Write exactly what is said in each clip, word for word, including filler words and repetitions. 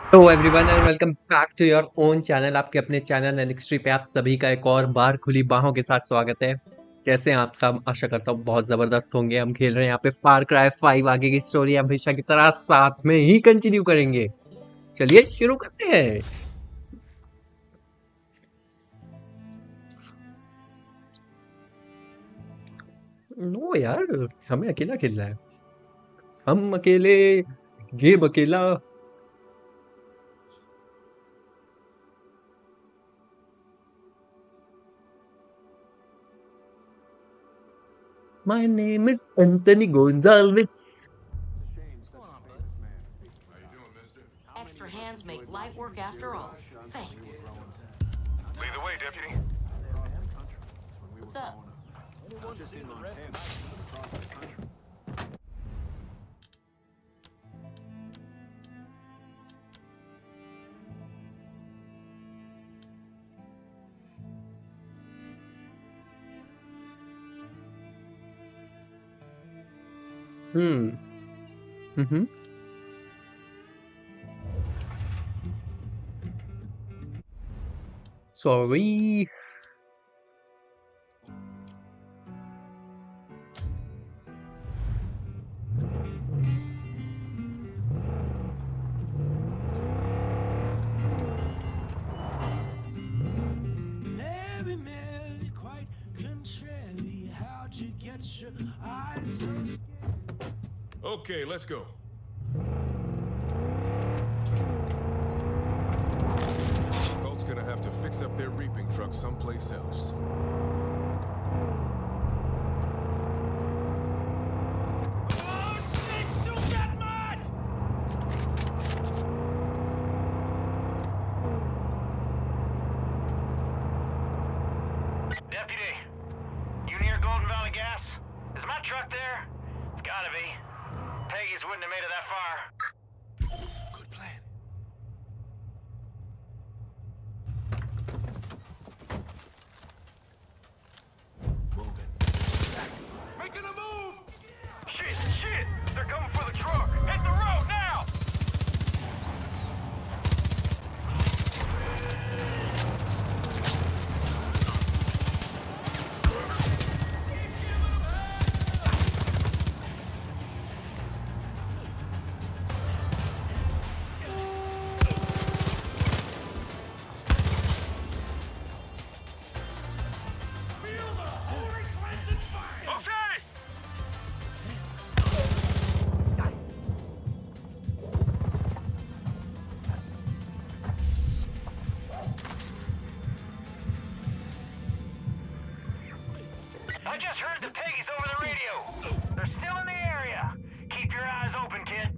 Hello everyone and welcome back to your own channel. आपके अपने channel एनिक्स्ट्री पे आप सभी का एक और बार खुली बाहों के साथ स्वागत है। कैसे हैं आप सब? आशा करता हूँ बहुत ज़बरदस्त होंगे। हम खेल रहे हैं यहाँ पे फार क्राई फाइव। आगे की स्टोरी हमेशा की तरह साथ में ही कंटिन्यू करेंगे। चलिए शुरू करते हैं। नो यार, हमें अकेला खेलना है। हम अकेले, गेम अकेला। My name is Anthony Gonsalves. Extra hands make light work after all. Thanks. Lead the way, deputy. What's up? Hmm hmm sorry. Mary, Mary, quite contrary. How'd you get your eyes so scared? Okay, let's go. Colt's gonna have to fix up their reaping truck someplace else. Oh, shit! Shoot that mutt! Deputy, you near Golden Valley Gas? Is my truck there? It's gotta be. Peggy's wouldn't have made it that far. Good plan. Moving. Making a move! Shit, shit! They're coming for the truck! Hit the road now! Feel the holy cleansing fire! Okay! I just heard the Peggy's over the radio. They're still in the area. Keep your eyes open, kid.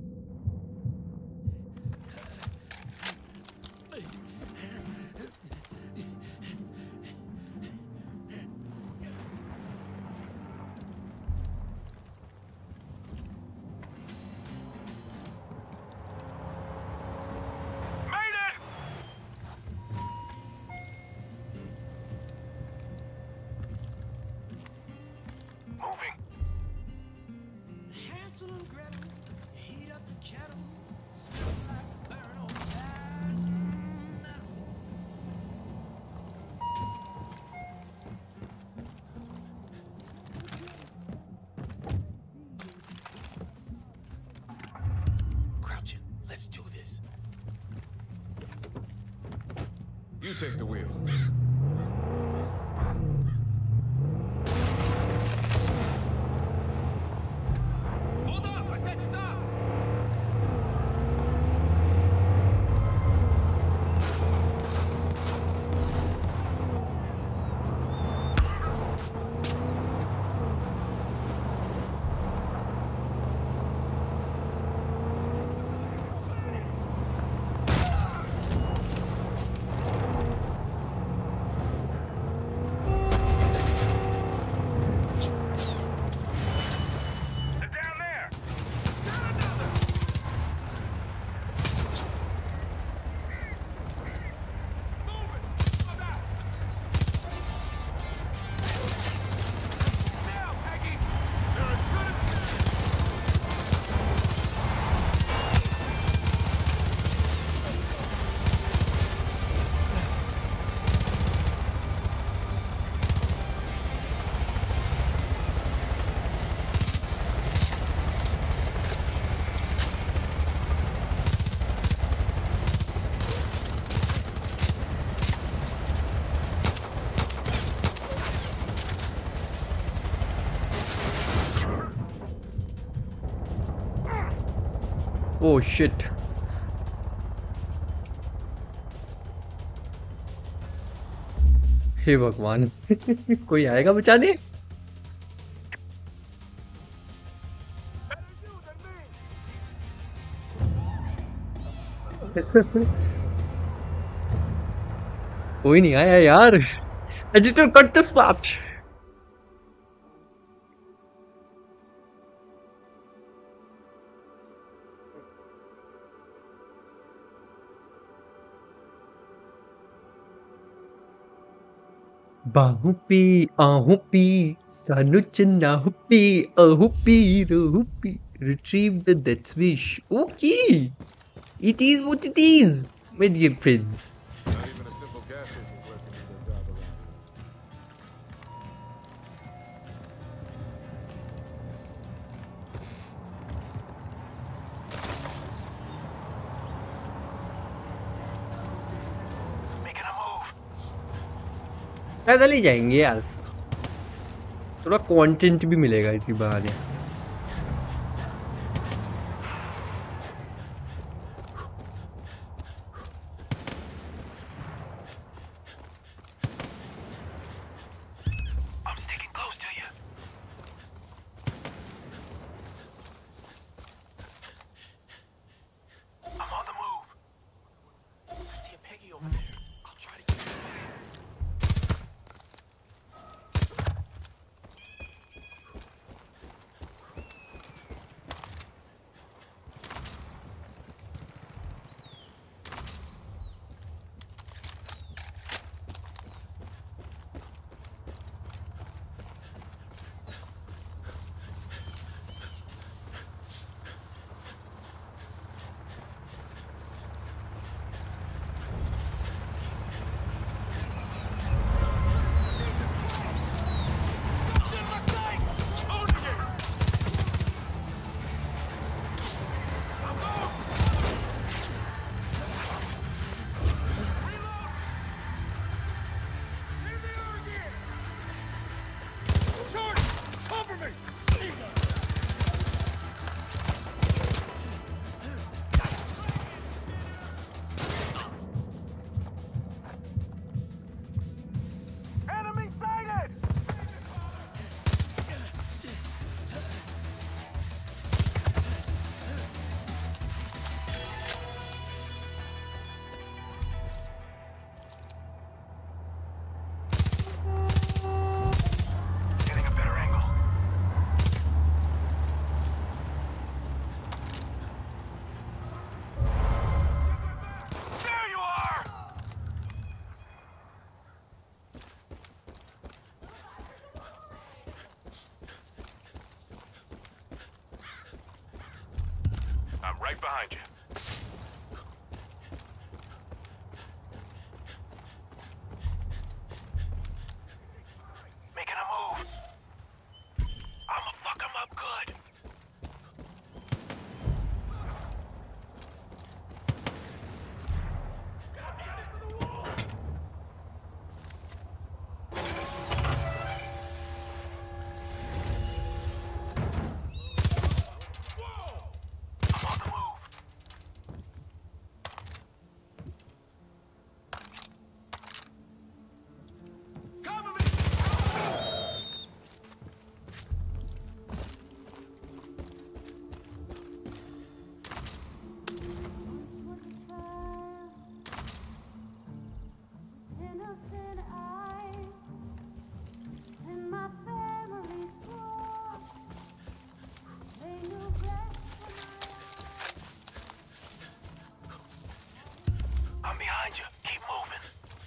Made it! Moving. Hansel and Gretel, heat up the kettle, smell like burnt old ties and metal. Crouching. Let's do this. You take the wheel. Hold up! I said stop! Oh shit. हे भगवान। कोई आएगा बचाने? कोई नहीं आया यार। Editor cut this part. बाहुपी आहुपी sanuchana huppy a huppy ro huppy retrieve the death wish. Okay, it is what it is, my dear friends. Not even a simple gas station clerk can do their job around here. Making a move. पैदल ही जाएंगे यार, थोड़ा content भी मिलेगा इसी बहाने। I'm sticking close to you. I'm on the move. I see a Peggy over there. I'll try to get you away. Enemy sighted! Getting a better angle. There you are! I'm right behind you. Making a move. I'ma fuck him up good. I'm on the move. Cover me! Innocent eyes and my family's war. They knew best for I'm behind you. Keep moving.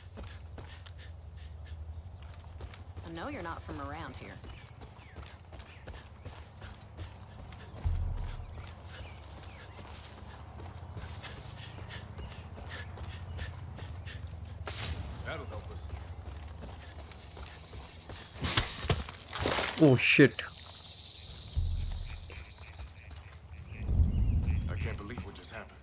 I know you're not from around here. That'll help us. Oh shit. I can't believe what just happened.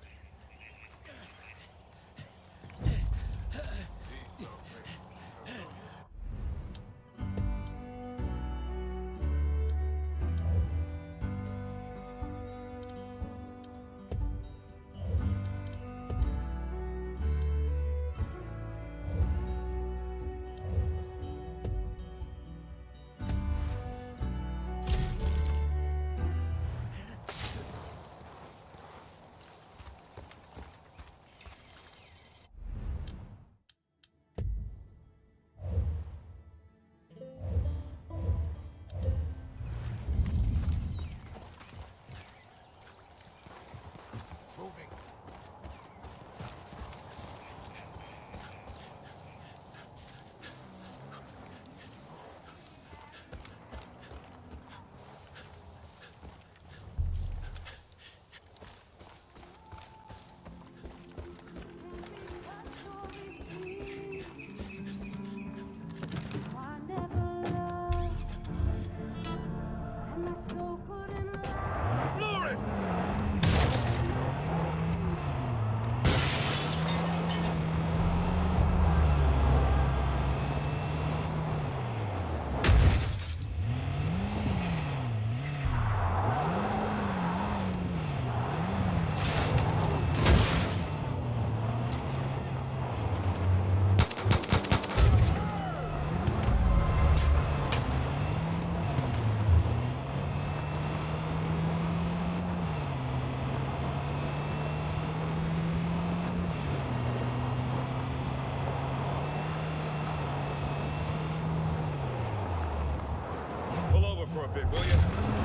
bit, will you?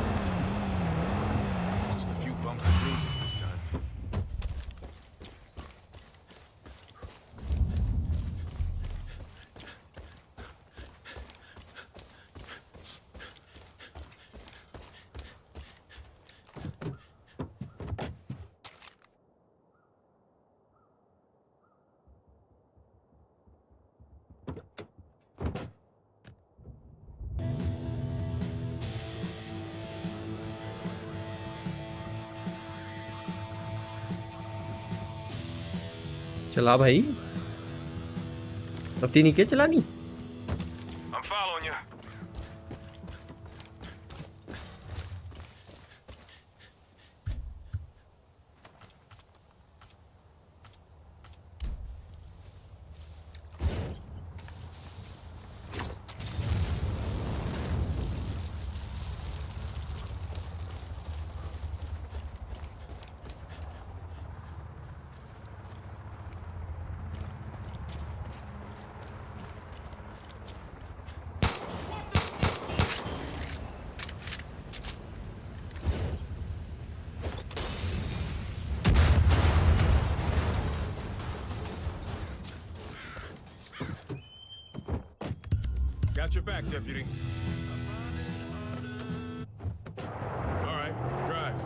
Just a few bumps and bruises this time. चला भाई, अब तीन क्या चलानी? I'm following you. Got your back, deputy. All right, drive.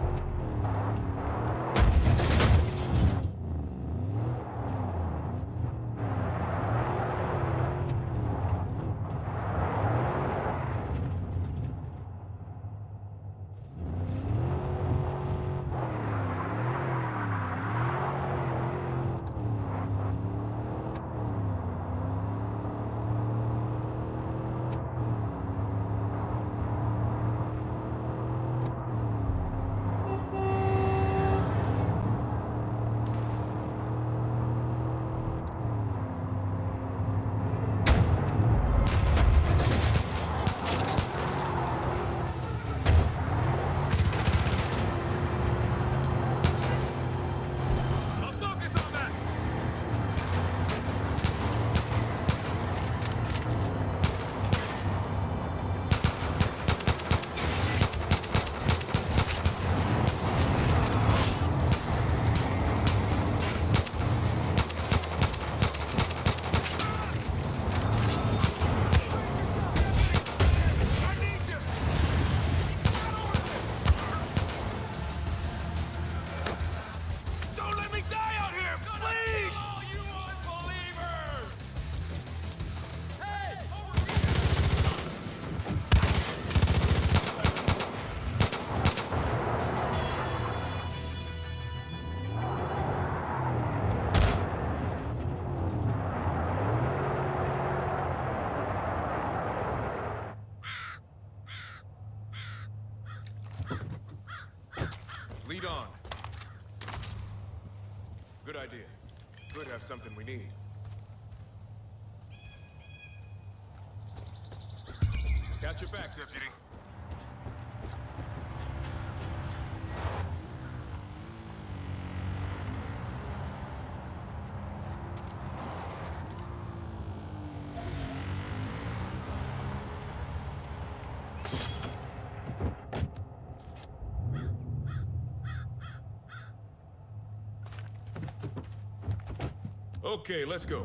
Lead on. Good idea. Could have something we need. Got your back, deputy. Okay, let's go.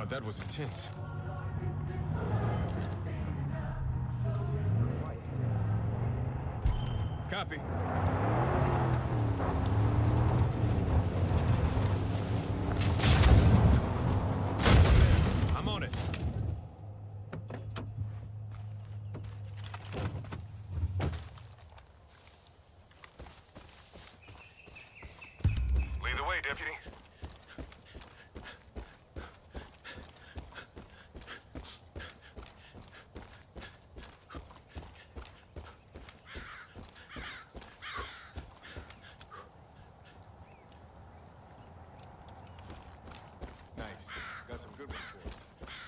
That was intense. Copy. I'm on it. Lead the way, deputy. Nice. Got some good ones for us.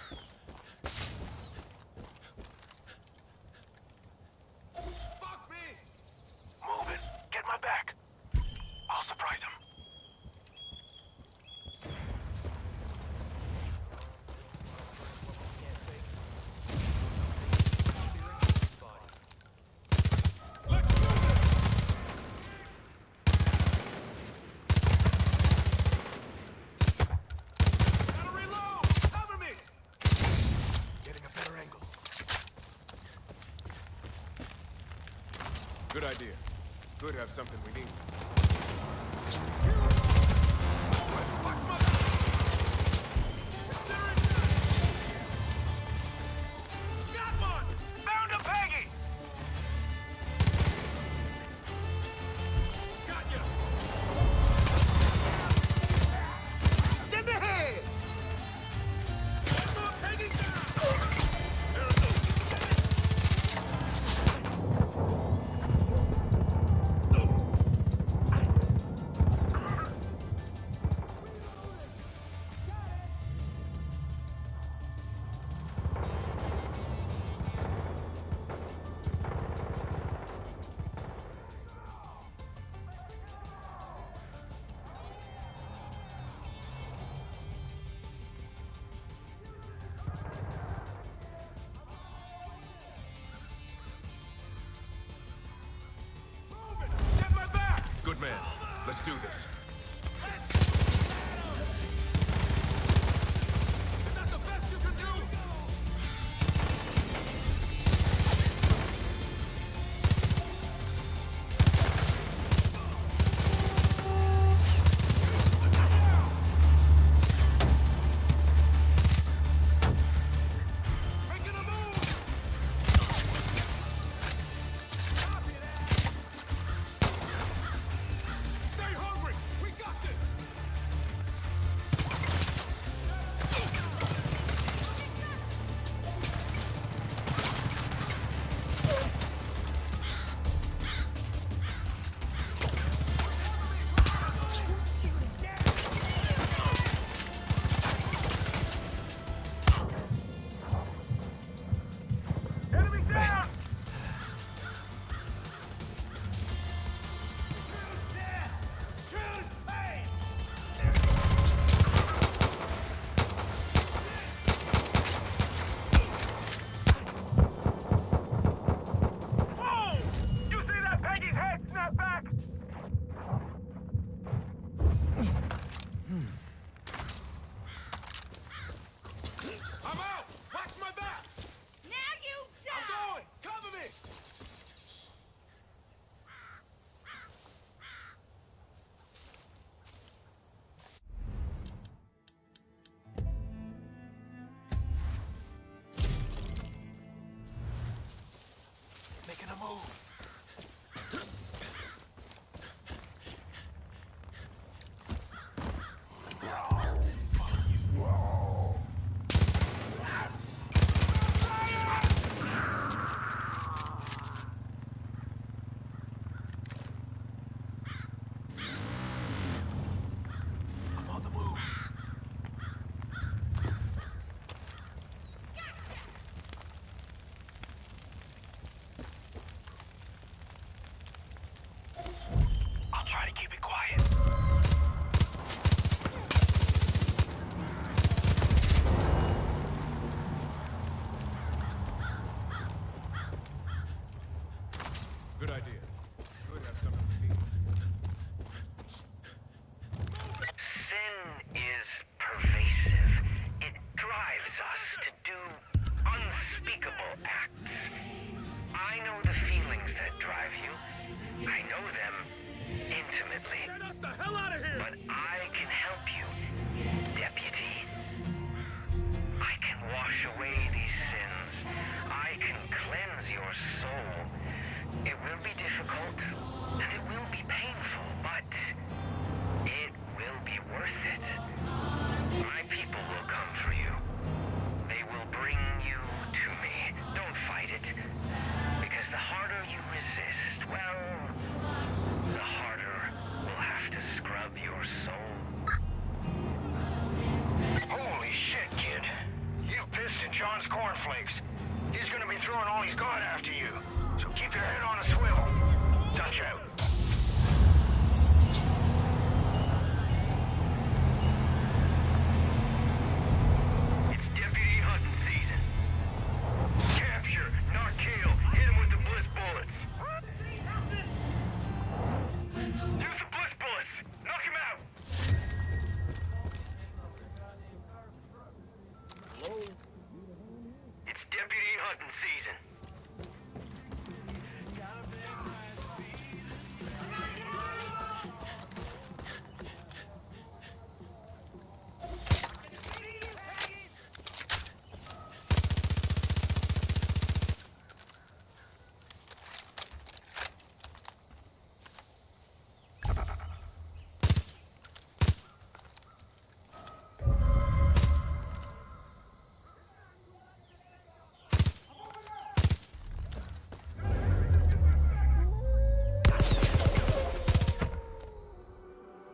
Fuck me! Move it. Get my back. I'll surprise him. Let's do this! Gotta reload! Cover me! Getting a better angle. Good idea. Could have something we need. Got one! Found a Peggy! Got ya! In the head! More Peggy down! There it goes. Get my back! Good man. Let's do this. Is that the best you can do? Making a move! Copy that! Stay hungry! We got this! Enemy down! Choose pain! Whoa! You see that Peggy's head snap back? I'm out! Watch my back! Now you I'm die! going! Cover me! Making a move. I'm on the move. I'll try to keep it quiet. Good idea. Could have something we need. Sin is pervasive. It drives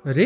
अरे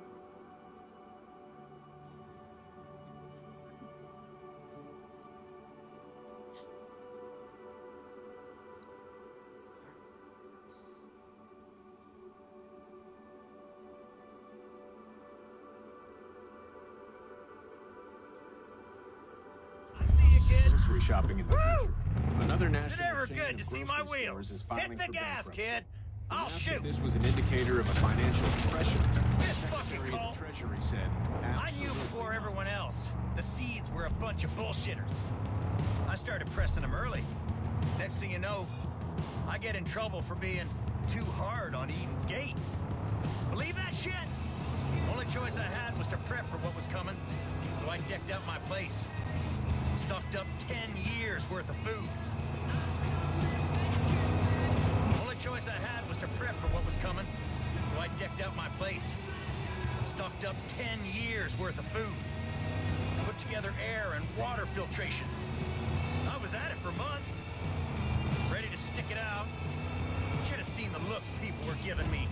Grocery shopping in the future. Another Is it national ever chain good of to see grocery my stores wheels? is filing Hit the for gas, bankruptcy. kid. They I'll asked if shoot. This was an indicator of a financial depression. This The fucking Secretary of call. the Treasury said, I knew "Absolutely before not." everyone else. The seeds were a bunch of bullshitters. I started pressing them early. Next thing you know, I get in trouble for being too hard on Eden's Gate. Believe that shit? Only choice I had was to prep for what was coming, so I decked out my place. Stocked up ten years worth of food. Only choice I had was to prep for what was coming, so I decked out my place. Stocked up ten years worth of food. Put together air and water filtrations. I was at it for months. Ready to stick it out. Should have seen the looks people were giving me.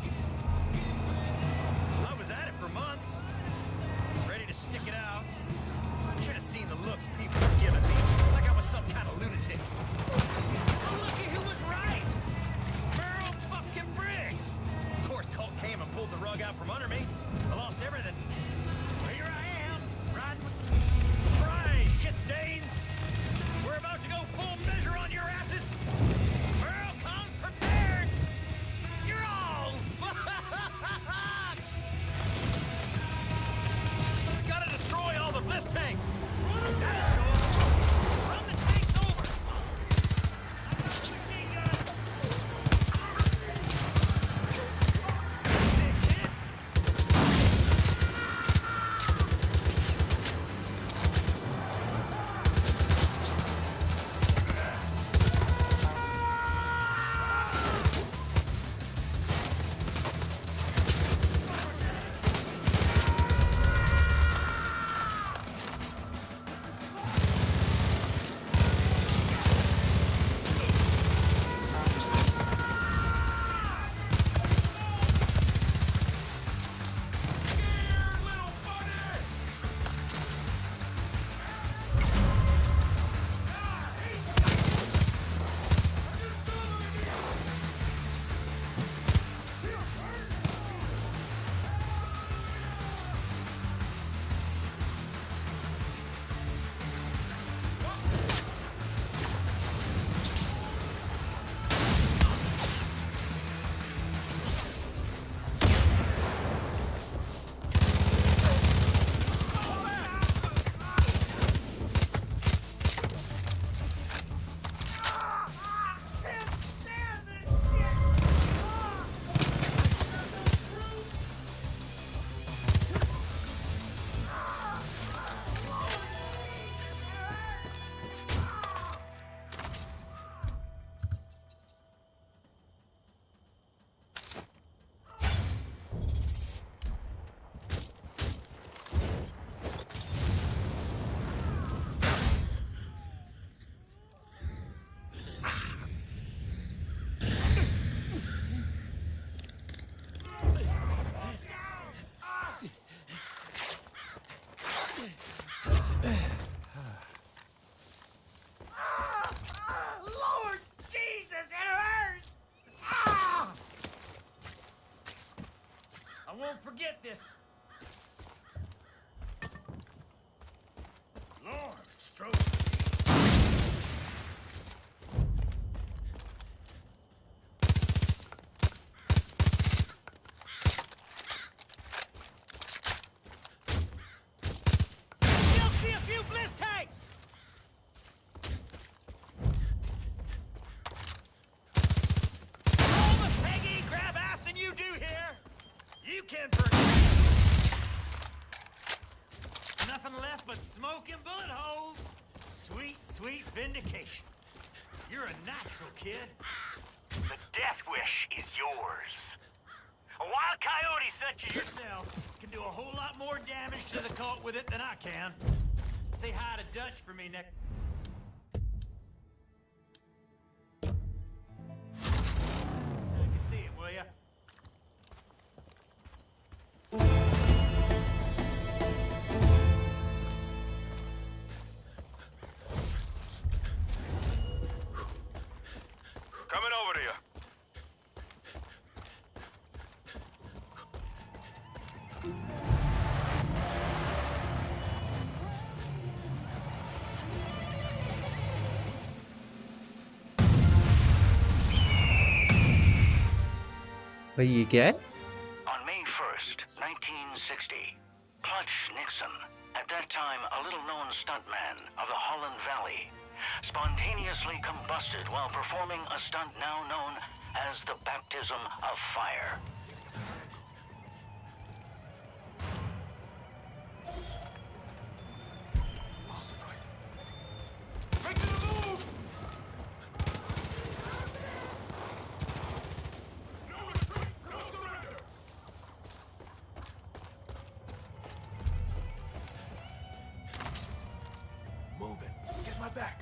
I was at it for months. Ready to stick it out. Should have seen the looks people were giving me. Like I was some kind of lunatic. Oh, looky who was right. Merle fucking Briggs. Of course, Colt came and pulled the rug out from under me. I lost everything. But here I am, riding with surprise, shit stains. We're about to go full measure on your asses. Merle, come prepared. You're all fucked. We gotta destroy all the Bliss tanks. Run Run the tanks over. I got the machine gun. That's it, kid. Lord Jesus, it hurts! Ah! I won't forget this. Lord, stroke. You'll see a few Bliss tanks! All the Peggy grab assing you do here, you can forget. Nothing left but smoke and bullet holes. Sweet, sweet vindication. You're a natural, kid. The death wish is yours. A wild coyote such as yourself Yourself can do a whole lot more damage to the cult with it than I can. Say hi to Dutch for me next. Take a see him, will ya? Coming over to you. भाई ये क्या है? On May first, nineteen sixty, Clutch Nixon, at that time a little-known stuntman of the Holland Valley, spontaneously combusted while performing a stunt now known as the baptism of fire. Oh, surprising. Making a move! No retreat, no surrender! Move it. Get my back.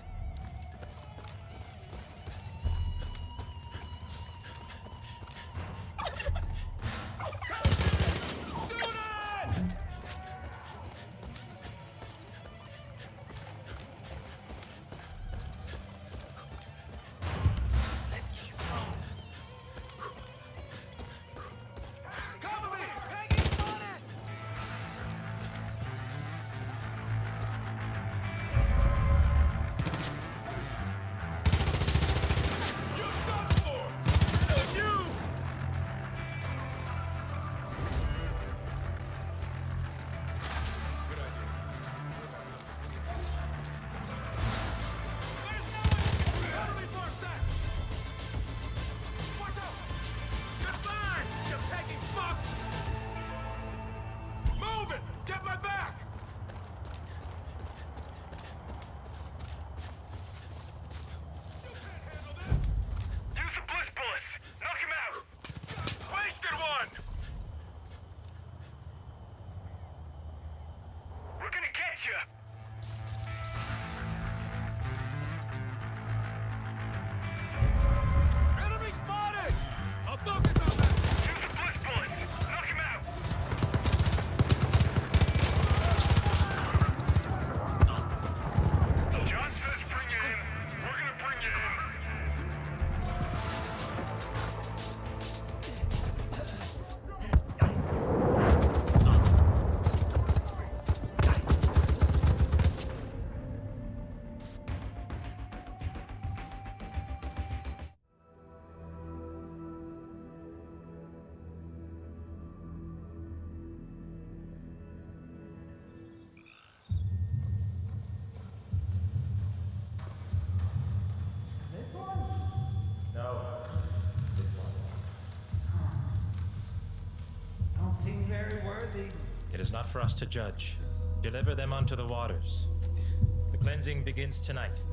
It is not for us to judge. Deliver them unto the waters. The cleansing begins tonight.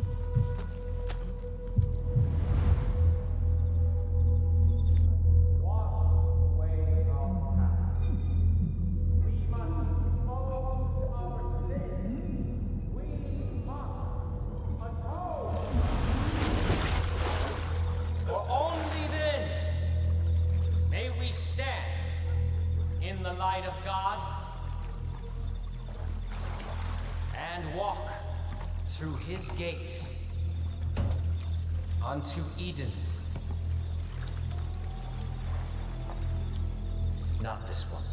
For only then may we stand in the light of God and walk through his gates unto Eden. Not this one.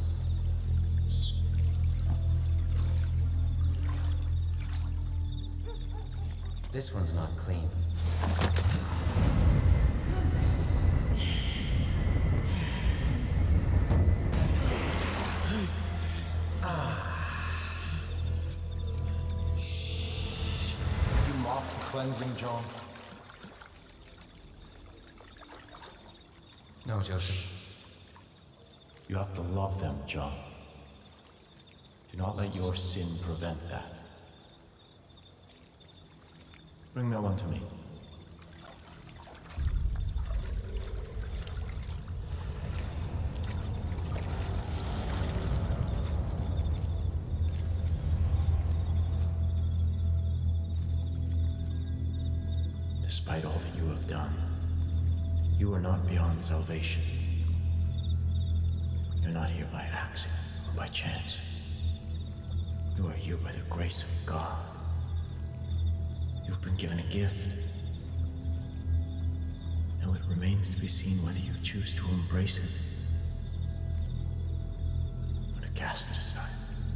This one's not clean. Cleansing, John? No, Joseph. You have to love them, John. Do not let your sin prevent that. Bring that one to me. Despite all that you have done, you are not beyond salvation. You're not here by accident or by chance. You are here by the grace of God. You've been given a gift. remains to be seen whether you choose to embrace it or to cast it aside.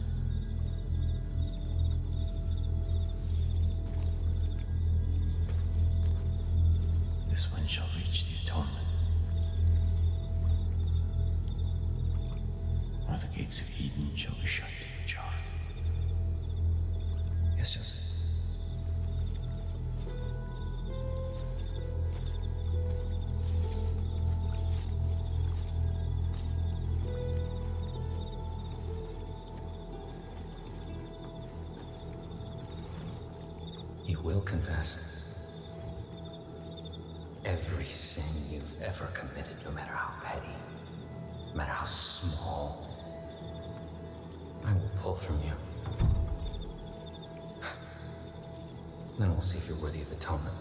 This one shall reach the atonement, or the gates of Eden shall be shut to you, John. Yes, Joseph. You will confess every sin you've ever committed, no matter how petty, no matter how small. I will pull from you. Then we'll see if you're worthy of atonement.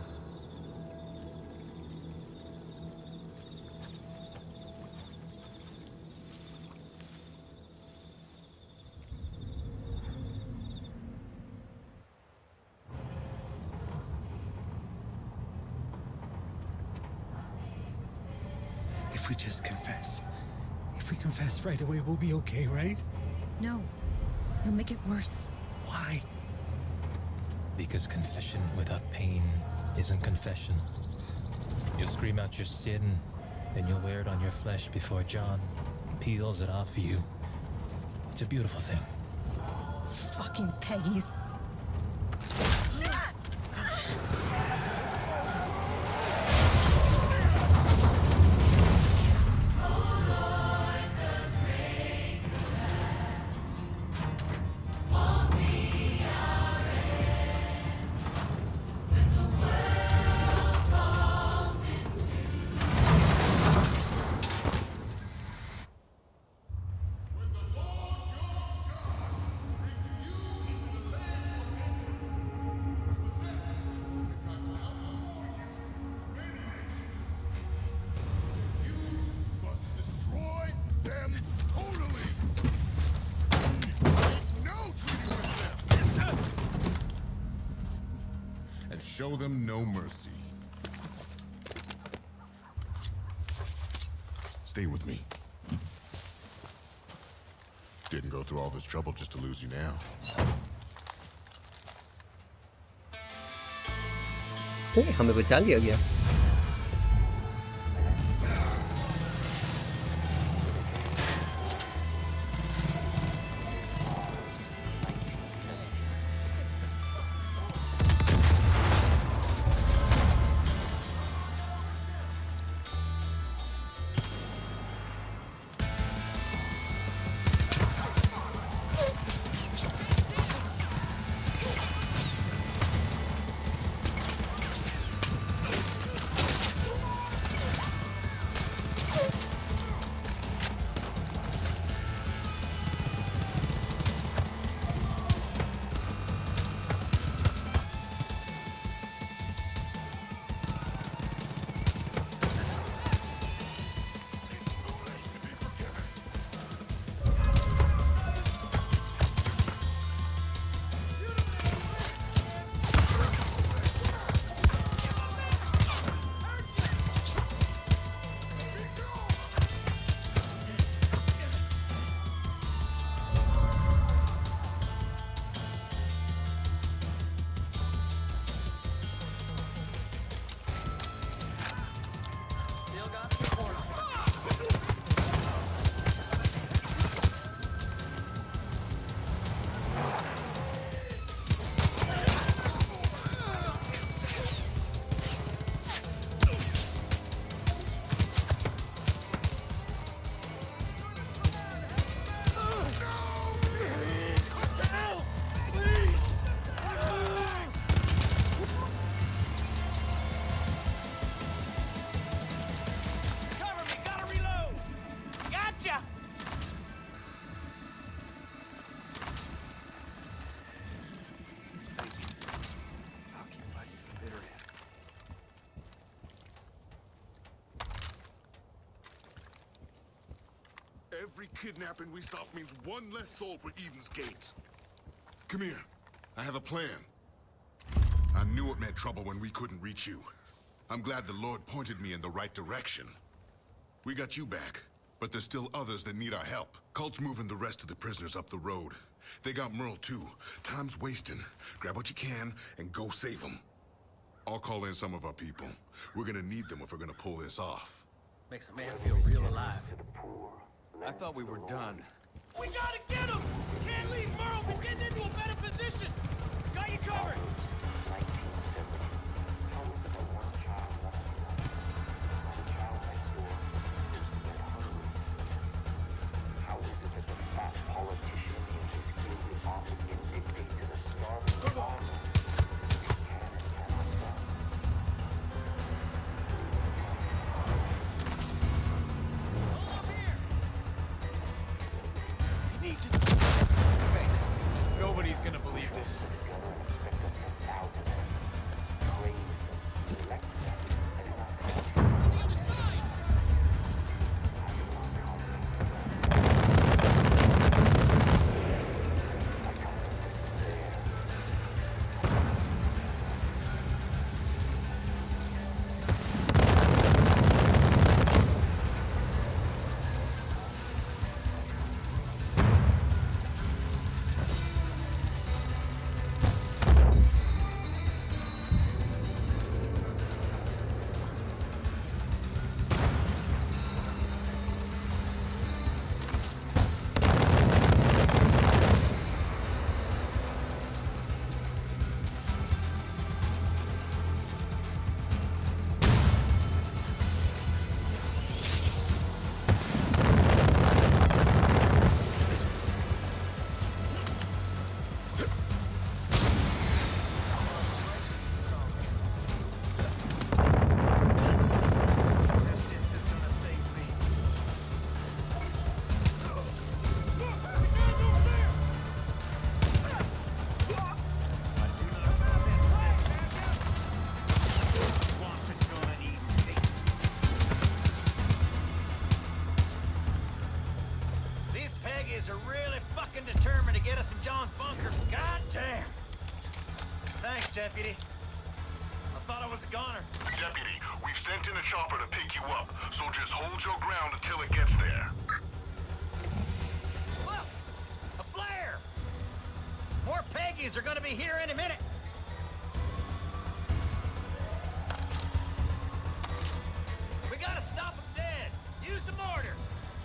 If we just confess. If we confess right away, we'll be okay, right? No. You'll make it worse. Why? Because confession without pain isn't confession. You'll scream out your sin, then you'll wear it on your flesh before John peels it off you. It's a beautiful thing. Fucking Peggies. Show them no mercy. Stay with me. Didn't go through all this trouble just to lose you now. ए, हमें बचा लिया गया। Every kidnapping we stop means one less soul for Eden's gates. Come here. I have a plan. I knew it meant trouble when we couldn't reach you. I'm glad the Lord pointed me in the right direction. We got you back, but there's still others that need our help. Cult's moving the rest of the prisoners up the road. They got Merle too. Time's wasting. Grab what you can and go save them. I'll call in some of our people. We're gonna need them if we're gonna pull this off. Makes a man feel real alive. I thought we were done. We gotta get him! Can't leave Merle from getting into a better position! Got you covered! How is it that the fat politician in his guilty office can dictate to the starving farmer what he can and cannot sell? Need to... Thanks. Nobody's gonna believe this. Expect us to bow to them, praise them, elect them, and not come. On the other side! Are really fucking determined to get us in John's bunker. God damn. Thanks, Deputy. I thought I was a goner. Deputy, we've sent in a chopper to pick you up, so just hold your ground until it gets there. Look! A flare! More Peggies are gonna be here any minute. We gotta stop them dead. Use the mortar.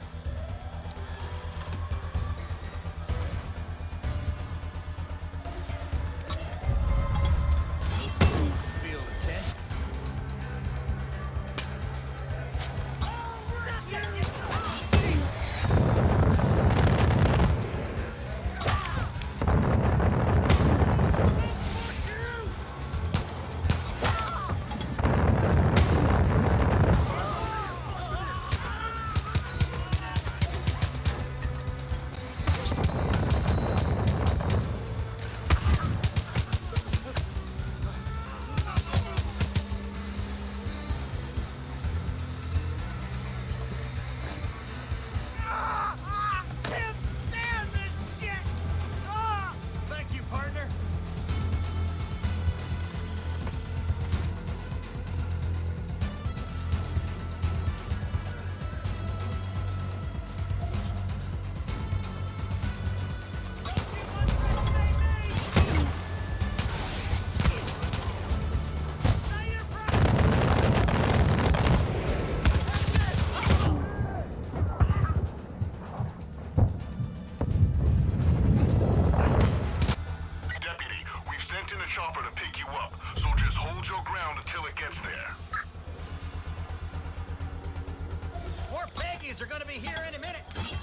Are gonna be here any minute.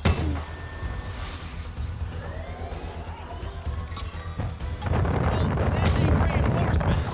Sending reinforcements.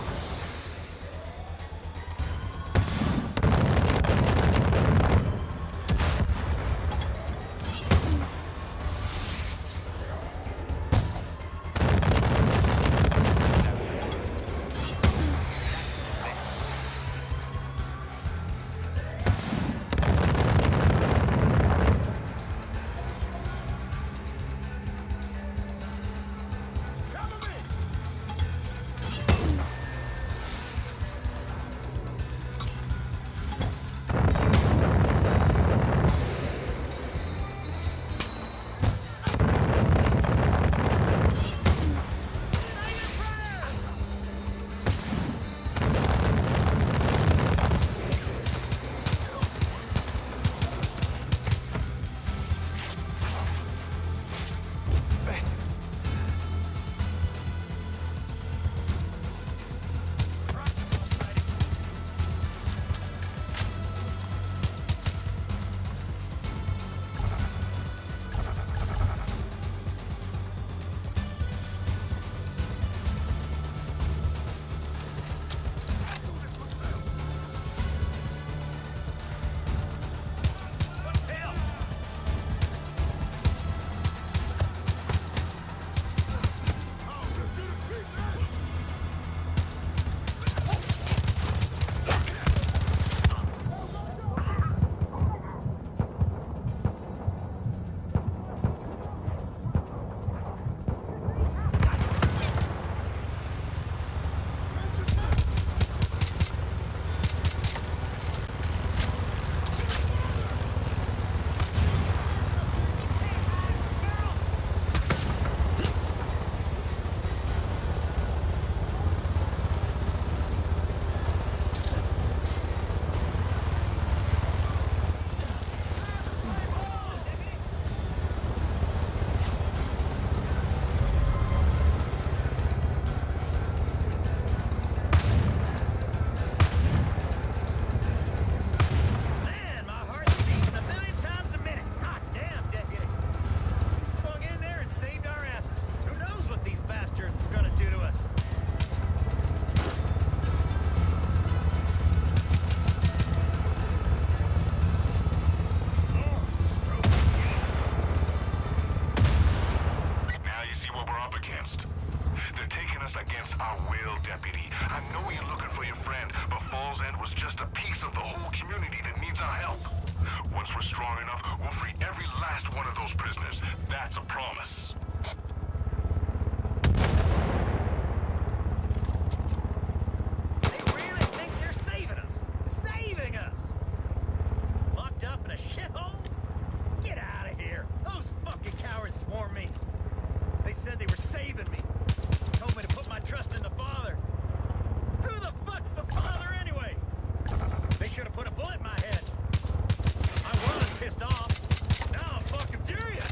locked up in a shithole? Get out of here. Those fucking cowards swarmed me. They said they were saving me. Told me to put my trust in the Father. Who the fuck's the Father anyway? They should have put a bullet in my head. I was pissed off. Now I'm fucking furious.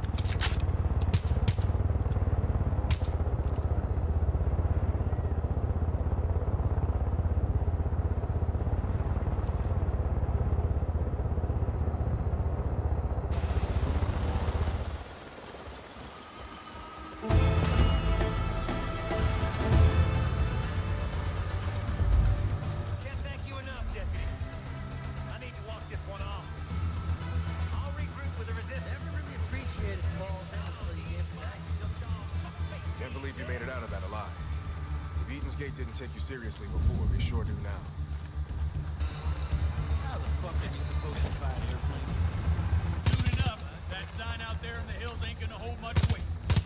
Didn't take you seriously before, we sure do now. How the fuck are you supposed to fight airplanes? Soon enough, that sign out there in the hills ain't gonna hold much weight.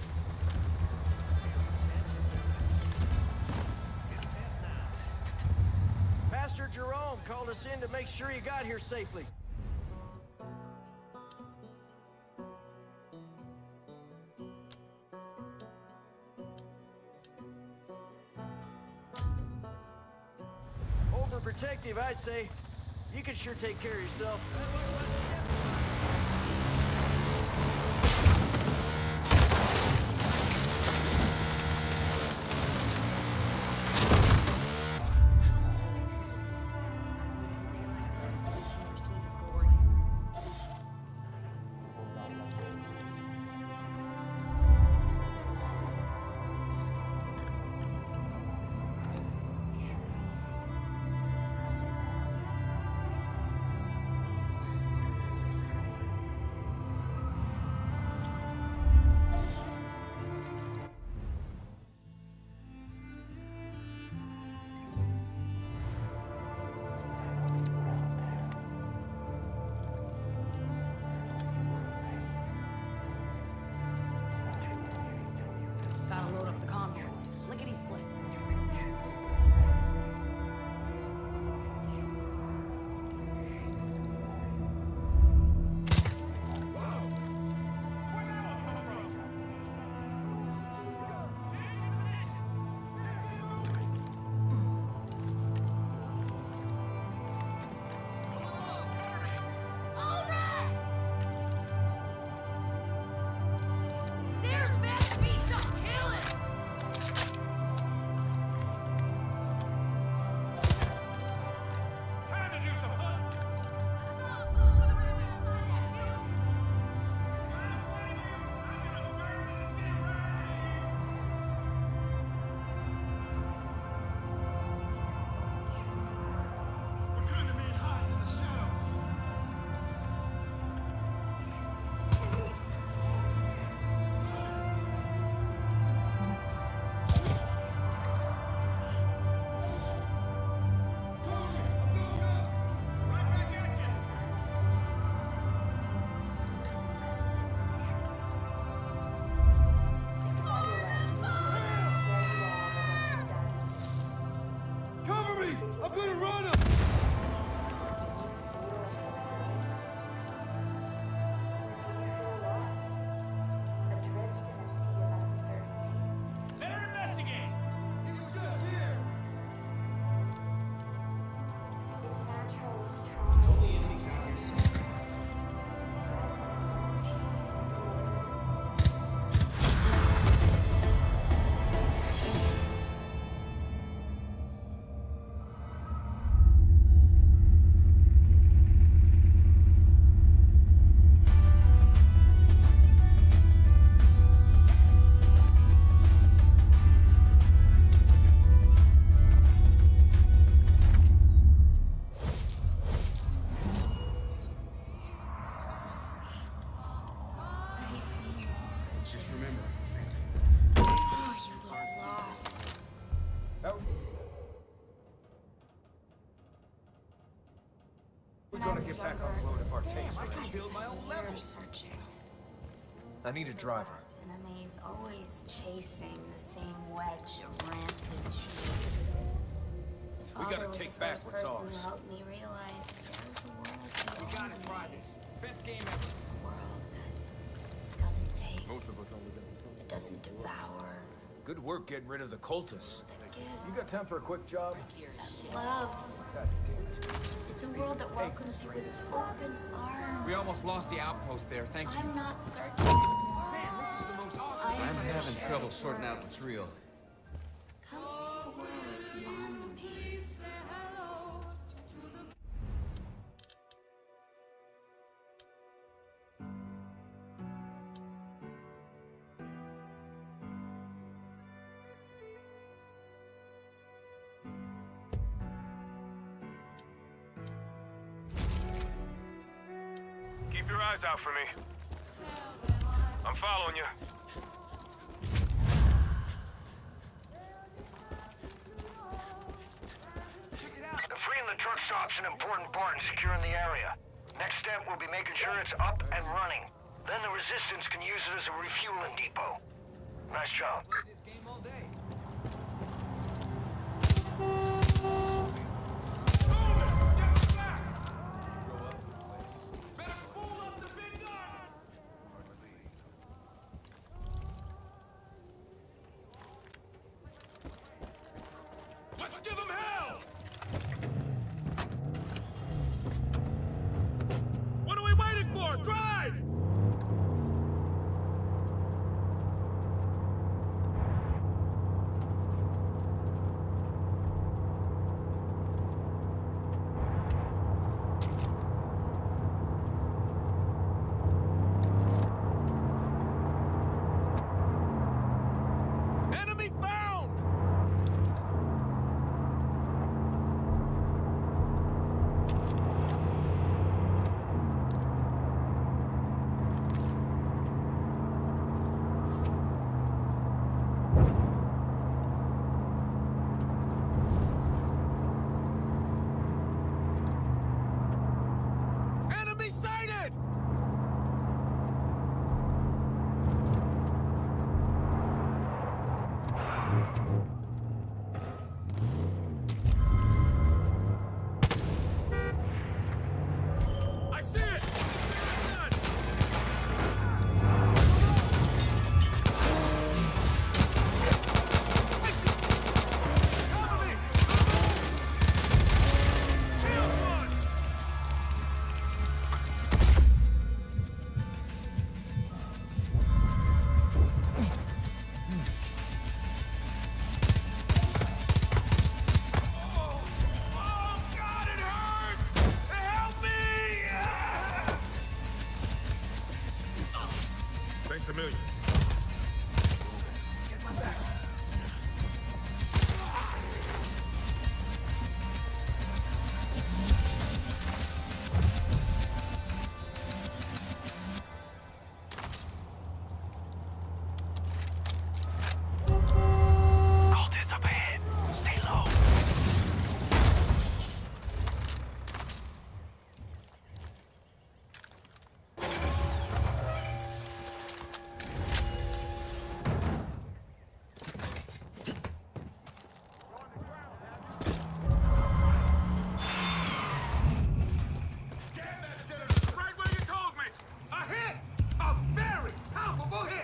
Pastor Jerome called us in to make sure you got here safely. Overprotective, I'd say. You can sure take care of yourself. Gotta load up the convoys. Lickety split. Get back on the road if our Damn, I can build my own level. Searching. I need a driver. Enemies always chasing the same wedge of rancid cheese. We gotta take back what's ours. Who helped me realize there was a world beyond. doesn't devour, Good work getting rid of the cultists. that gives, You got time for a quick job? that loves. God damn it. It's a world that welcomes you with open arms. We almost lost the outpost there, thank you. I'm not searching anymore. This is the most awesome. I'm I'm here to having share trouble this sorting world. out what's real. Come see the world beyond the maze. Keep your eyes out for me. I'm following you. Freeing the truck stop's an important part in securing the area. Next step will be making sure it's up and running. Then the resistance can use it as a refueling depot. Nice job. This game all day. Let's give them hell! What are we waiting for? Drive! Enemy found! Enemy sighted! I see it! Cover me! Shield one! Oh, God, it hurts! Help me! Thanks a million. Get my back. Cultists up ahead. Stay low. Right where you told me! A hit! A very palpable hit!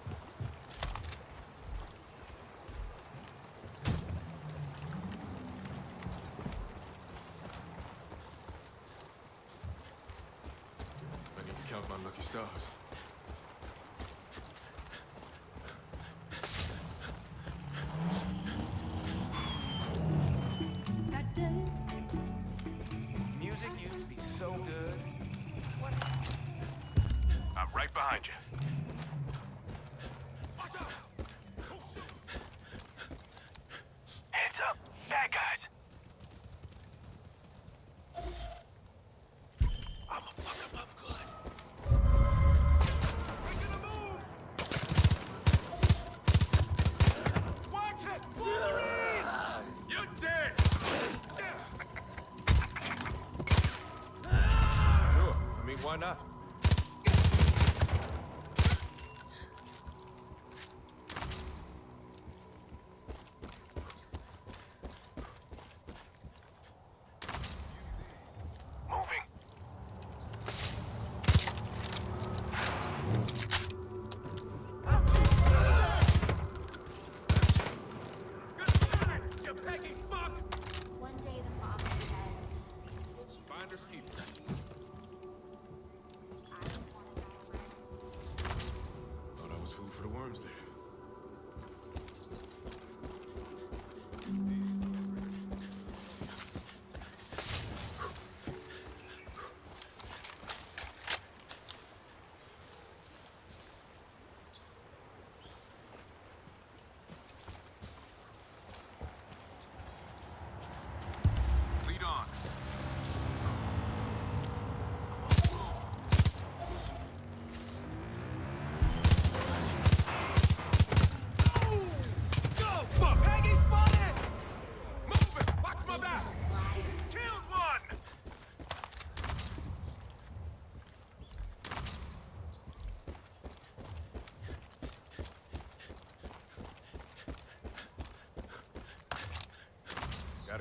I need to count my lucky stars. Music used to be so good. I'm right behind you. Heads up. Bad guys. I'ma fuck him up good. Watch it! Wolverine! You're dead! Sure. I mean, why not? Moving.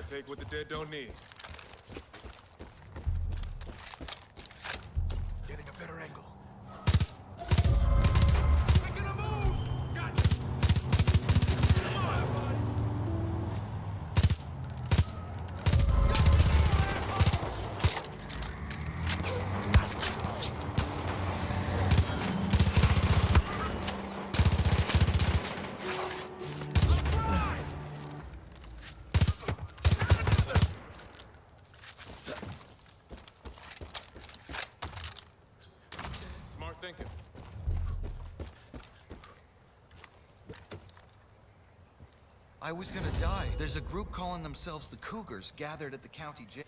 Gotta take what the dead don't need. Getting a better angle. Smart thinking. I was gonna die. There's a group calling themselves the Cougars gathered at the county jail.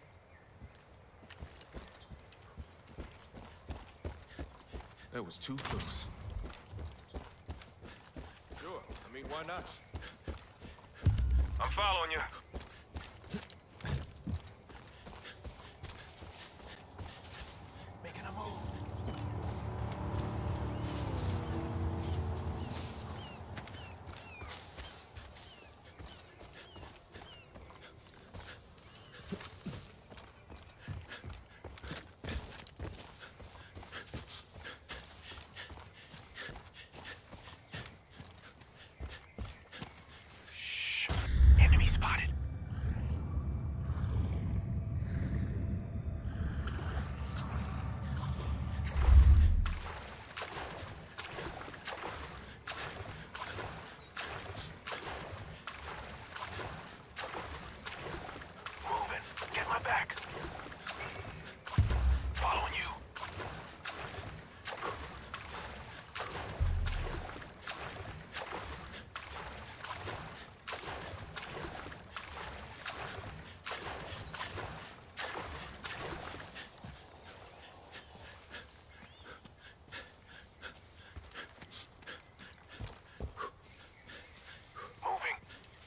That was too close. Sure. I mean, why not? I'm following you. Making a move. Enemy spotted. Moving. Get my back. Following you. Moving.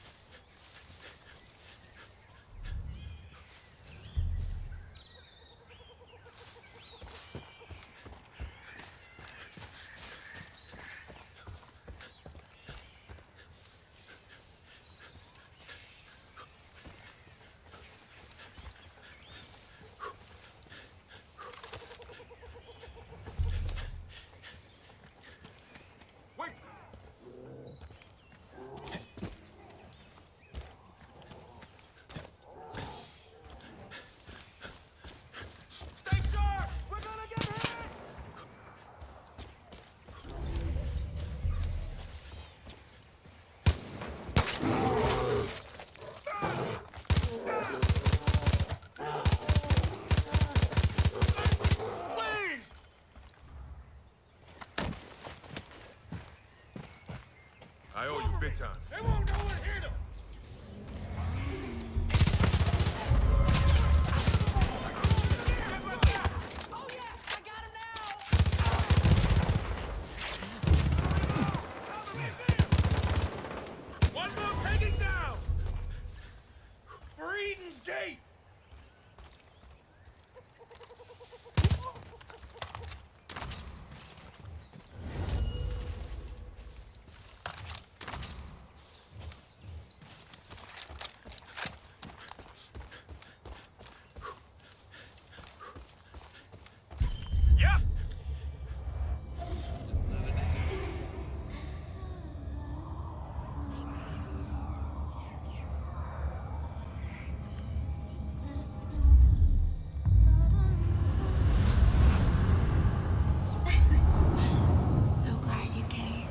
Wait! Stay sharp! We're gonna get hit! Please! I owe you big time. They won't know what hit them! Oh yeah, I got him now! One more taking down! For Eden's Gate! Yep. So glad you came.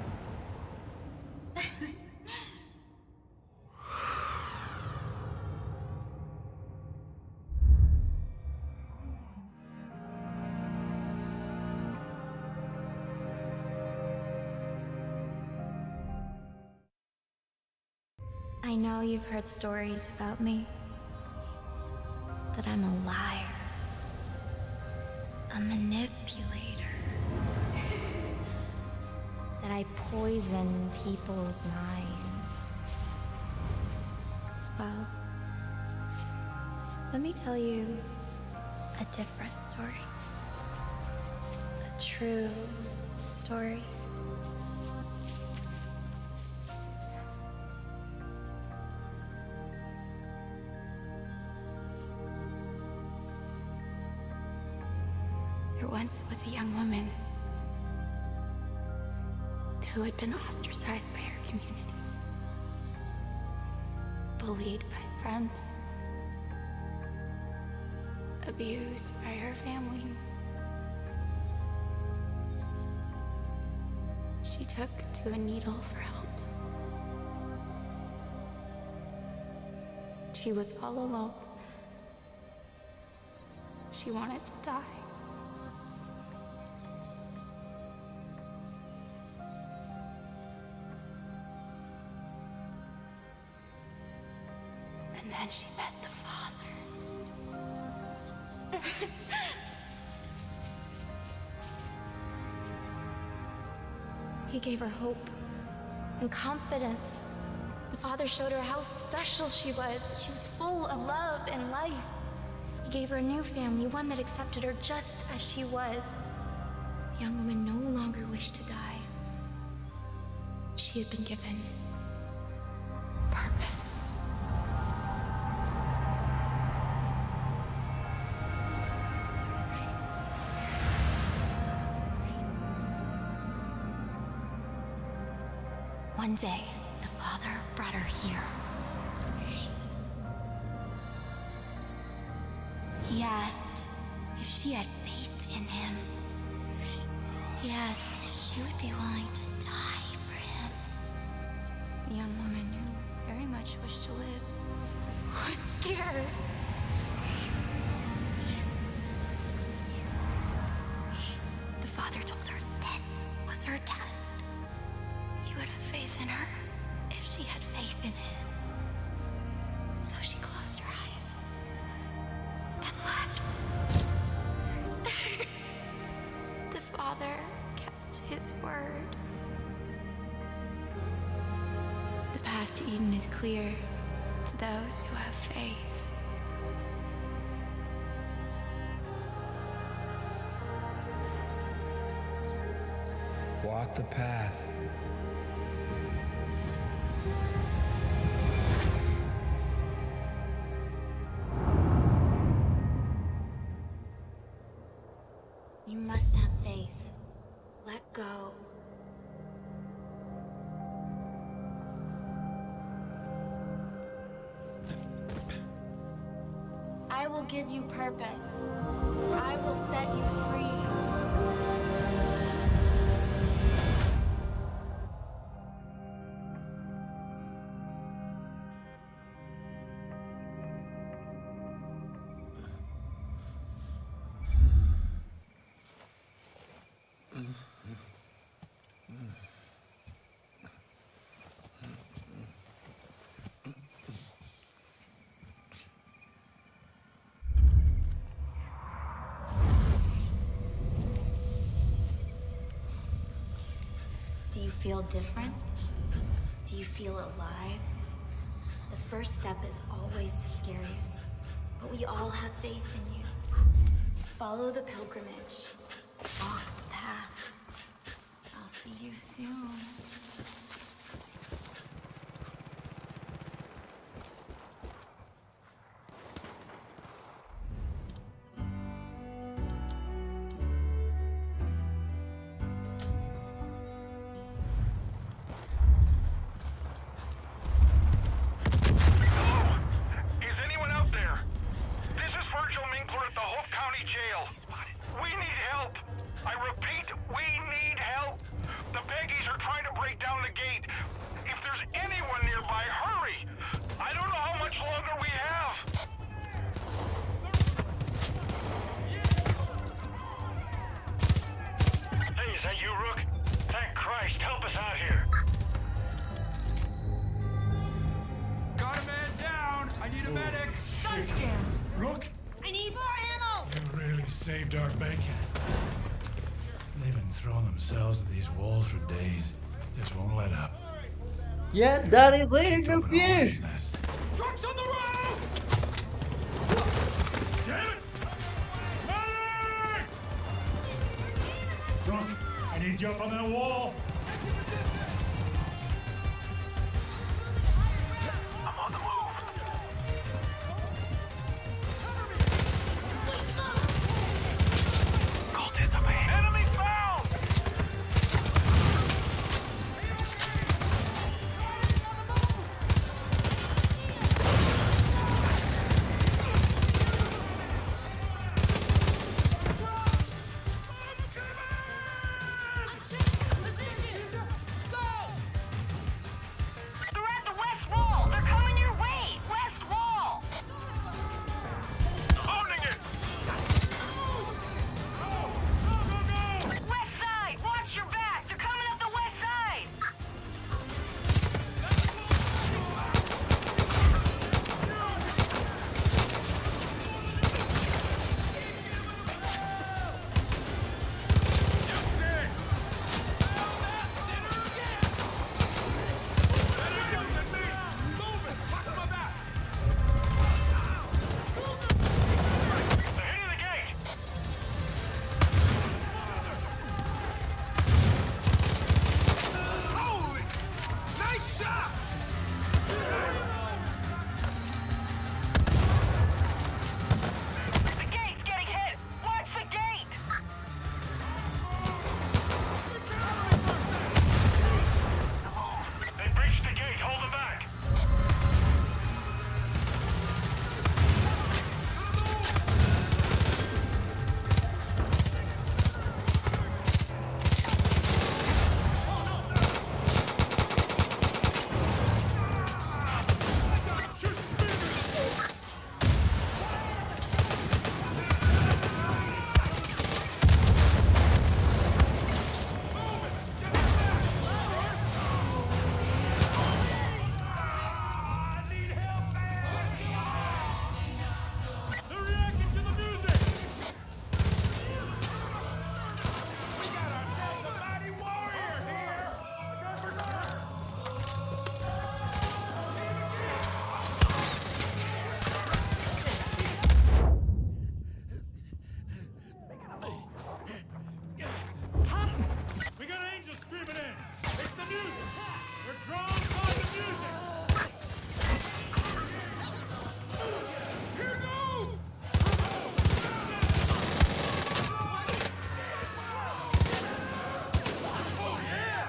I know you've heard stories about me. That I'm a liar. A manipulator. That I poison people's minds. Well, let me tell you a different story. A true story. once was a young woman who had been ostracized by her community, bullied by friends, abused by her family. She took to a needle for help. She was all alone. She wanted to die. And then she met the Father. He gave her hope and confidence. The Father showed her how special she was. She was full of love and life. He gave her a new family, one that accepted her just as she was. The young woman no longer wished to die. She had been given purpose. One day, the Father brought her here. He asked if she had faith in him. He asked if she would be willing to die for him. The young woman, who very much wished to live, was scared. The Father told her this was her test. He would have faith in her if she had faith in him. So she closed her eyes and left. The Father kept his word. The path to Eden is clear to those who have faith. Walk the path. You must have faith. Let go. I will give you purpose. I will set you free. Do you feel different? Do you feel alive? The first step is always the scariest, but we all have faith in you. Follow the pilgrimage. Walk the path. I'll see you soon. Saved our bacon. They've been throwing themselves at these walls for days. Just won't let up. Yeah, that is it. Confused. Trucks on the road! Damn it! Medic! Brooke, I need you up on that wall. I'm on the move. Called it. music! They're drawn by the music! Here goes! Oh, yeah!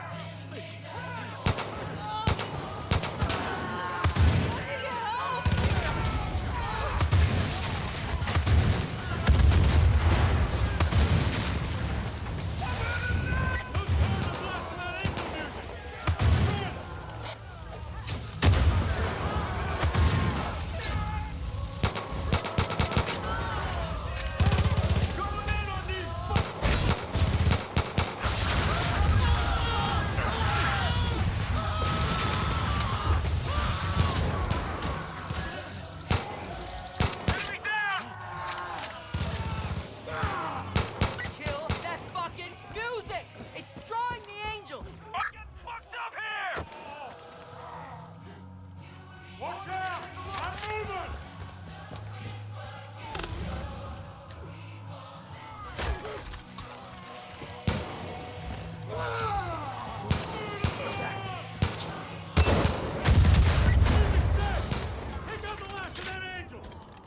Kill that fucking music! It's drawing the angels! Fucking fucked up here! Watch out! I'm moving! Take out the last of that angel!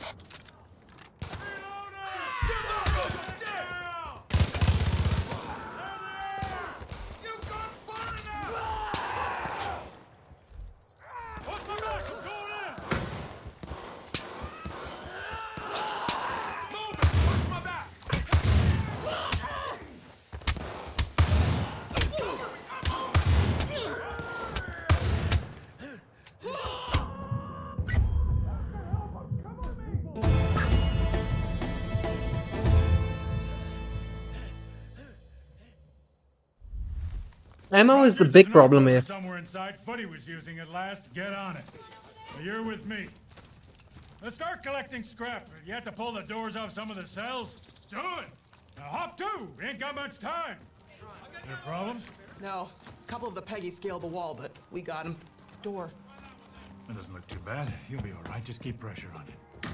Ammo is the big problem here. Somewhere inside, Footy was using it last. Get on it. Well, you're with me. Let's start collecting scrap. You have to pull the doors off some of the cells. Do it. Now hop too. We ain't got much time. Any problems? No. A couple of the Peggy scaled the wall, but we got him. Door. That doesn't look too bad. You'll be all right. Just keep pressure on it.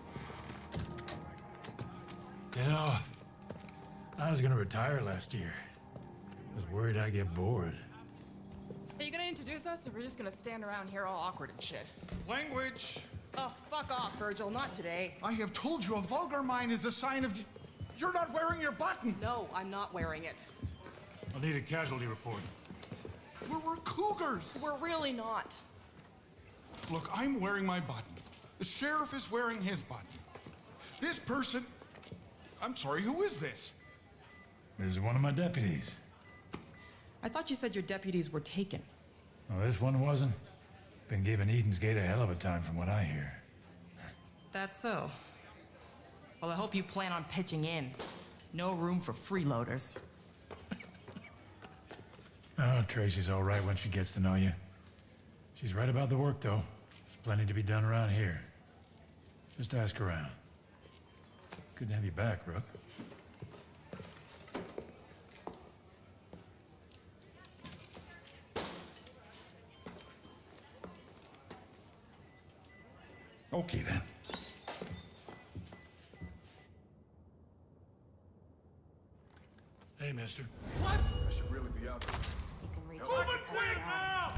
You know, I was gonna retire last year. I was worried I'd get bored. Are you gonna introduce us, or we're just gonna stand around here all awkward and shit? Language! Oh, fuck off, Virgil. Not today. I have told you a vulgar mind is a sign of... You're not wearing your button! No, I'm not wearing it. I'll need a casualty report. We're, we're cougars! We're really not. Look, I'm wearing my button. The sheriff is wearing his button. This person... I'm sorry, who is this? This is one of my deputies. I thought you said your deputies were taken. Well, this one wasn't. Been giving Eden's Gate a hell of a time from what I hear. That's so. Well, I hope you plan on pitching in. No room for freeloaders. Oh, Tracy's all right when she gets to know you. She's right about the work, though. There's plenty to be done around here. Just ask around. Good to have you back, Brooke. Okay, then. Hey, mister. What? I should really be out there. Move it quick now!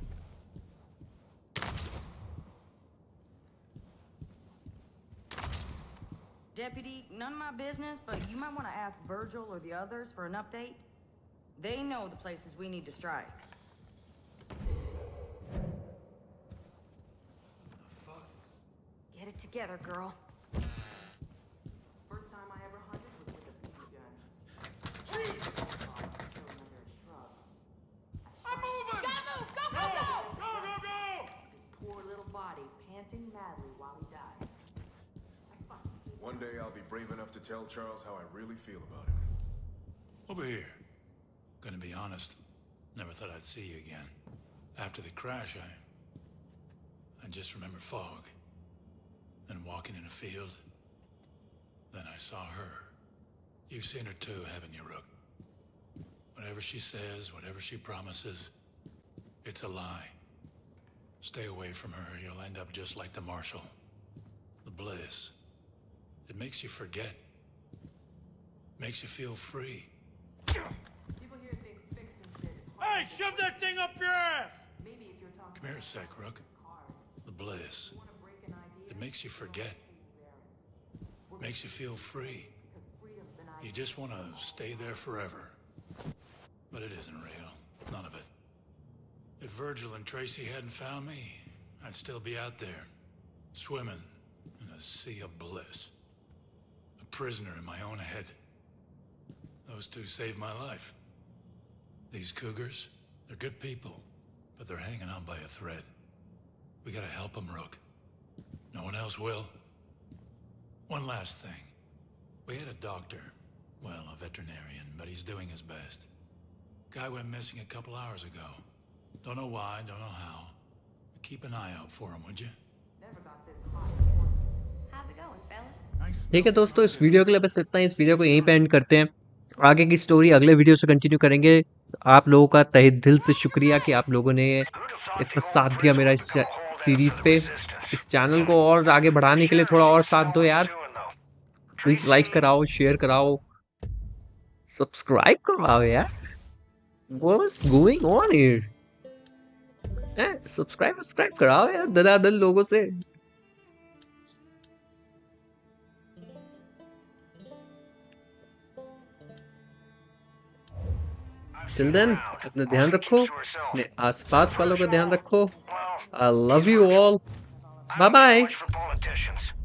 Deputy, none of my business, but you might want to ask Virgil or the others for an update. They know the places we need to strike. Get it together, girl. First time I ever hunted was with a B B gun. I'm moving! Gotta move! Go, go, go! Go, go, go! His poor little body panting madly while he died. One day I'll be brave enough to tell Charles how I really feel about him. Over here. Gonna be honest, never thought I'd see you again. After the crash, I... I just remember fog. Then walking in a field. Then I saw her. You've seen her too, haven't you, Rook? Whatever she says, whatever she promises, it's a lie. Stay away from her, you'll end up just like the Marshal. The Bliss. It makes you forget. Makes you feel free. People here think fixing shit is hard. Hey! Hey, shove that thing up your ass! Come here a sec, Rook. The bliss. It makes you forget. Makes you feel free. You just want to stay there forever. But it isn't real. None of it. If Virgil and Tracy hadn't found me, I'd still be out there, swimming in a sea of bliss. A prisoner in my own head. Those two saved my life. These cougars, they're good people, but they're hanging on by a thread. We gotta help them, Rook. No one else will. One last thing. We had a doctor. Well, a veterinarian, but he's doing his best. Guy went missing a couple hours ago. Don't know why, don't know how. But keep an eye out for him, would you? How's it going, fella? ठीक है दोस्तों, इस video के लिए बस इतना ही। इस video को यहीं पे एंड करते हैं। आगे की स्टोरी अगले वीडियो से कंटिन्यू करेंगे। आप लोगों का तहे दिल से शुक्रिया कि आप लोगों ने इतना साथ दिया मेरा इस सीरीज पे। इस चैनल को और आगे बढ़ाने के लिए थोड़ा और साथ दो यार। प्लीज लाइक कराओ, शेयर कराओ, सब्सक्राइब करवाओ यार। What's going on here? Subscribe subscribe कराओ यार दनादन लोगों से। Till then, अपना ध्यान रखो, अपने आसपास वालों का ध्यान रखो। I love you all. Bye bye.